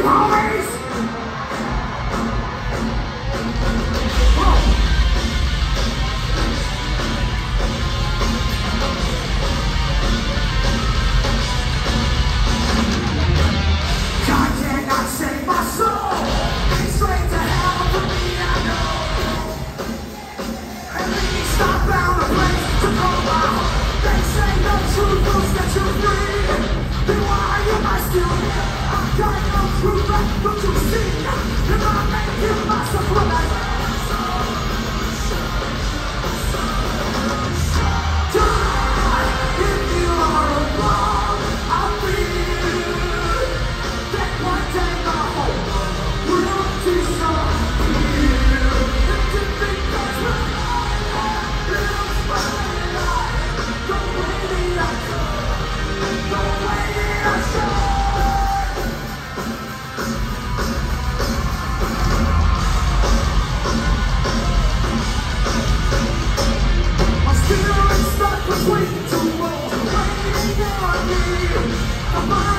homies! God cannot save my soul. He's straight to hell for me, I know. And least I found a place to call my home. They say the truth will set you free. Then why am I still here? I got no truth left but to see. If I make you myself what I die, if you are alone, I'll feel that one day my whole world will disappear. If you think that's what I am, it's my life. The way that I come, the way that I show. My spirit stuck between two walls, waiting on me.